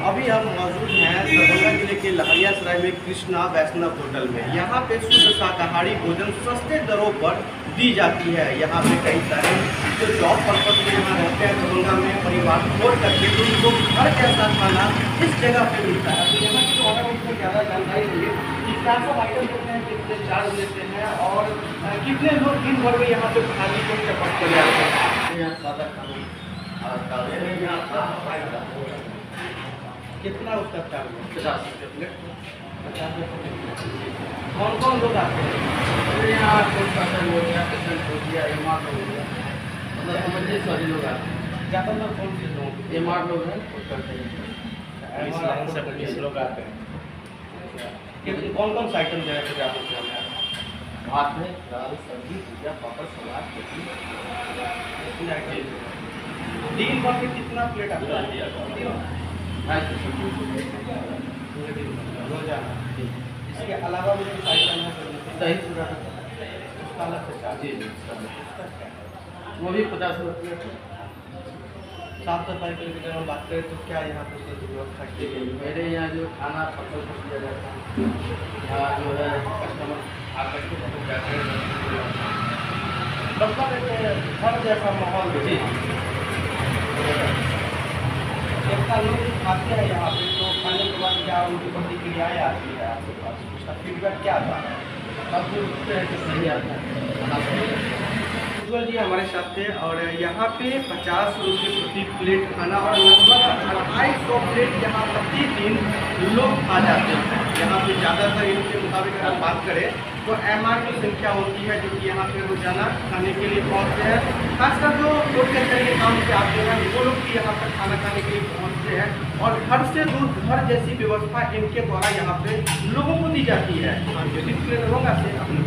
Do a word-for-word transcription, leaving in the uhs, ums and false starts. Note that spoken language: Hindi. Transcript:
अभी हम मौजूद हैं दरभंगा जिले के लहरियासराय में कृष्णा वैष्णव होटल में। यहाँ पे शुद्ध शाकाहारी भोजन सस्ते दरों पर दी जाती है। यहाँ पे कई सारे जो जॉब पर्पज में यहाँ रहते हैं दरभंगा में परिवार छोड़ करके, तो उनको घर जैसा खाना इस जगह पे मिलता है। तो यहाँ की ऑर्डर उनको ज़्यादा जानकारी नहीं है कि क्या सब आइटम देते हैं, कितने चार्ज लेते हैं और कितने लोग दिन भर में यहाँ पे खाने को चपट कर जाते हैं। यहाँ सादा खाना कितना उसका चार्ज है? पचास रुपये प्लेट। पचास रुपये। कौन कौन लोग आते हैं यहाँ? कोलकाता हो गया, पेशेंट हो गया, एम आर हो गया, मतलब समझिए सारे लोग आते हैं। ज़्यादातर कौन से लोग? एम आर लोग हैं, बीस लोग आते हैं। कितने कौन कौन सा आइटम देना चाहिए आपको? भात में दाल, सब्जी, भुजिया, पापड़, सलाद, चटनी। दिन भर में कितना प्लेट आता है? रोजाना। इसके अलावा भी कुछ आइटम है? दही चूड़ा उसका अलग से चार्ज? वो भी पचास रुपये। साफ सफाई के लिए अगर हम बात करें तो क्या यहाँ पर व्यवस्था की गई? मेरे यहाँ जो खाना फसल को दिया जाता है, यहाँ जो है कस्टमर आकर के मतलब जाते हैं, मतलब एक घर जैसा माहौल है। जितना लोग खाते हैं यहाँ पे, तो खाने के बाद क्या उनकी प्रतिक्रियाएँ आती है आपके पास? उसका फीडबैक क्या आता है? सब जो रुकते हैं कि सही आता है। उज्ज्वल जी हमारे साथ थे और यहाँ पे पचास रुपये प्रति प्लेट खाना और लगभग अढ़ाई सौ प्लेट यहाँ प्रतिदिन लोग आ जाते हैं। यहाँ पे ज़्यादातर इनके मुताबिक अगर हम बात करें तो एम आर की संख्या होती है जो कि यहाँ पे रोजाना खाने के लिए पहुँचते हैं। खासकर जो कोर्ट कचहरी के काम से आते हैं वो लोग भी यहाँ पर खाना खाने के लिए पहुँचते हैं और घर से दूर घर जैसी व्यवस्था इनके द्वारा यहाँ पे लोगों को दी जाती है। हाँ, जो से अपने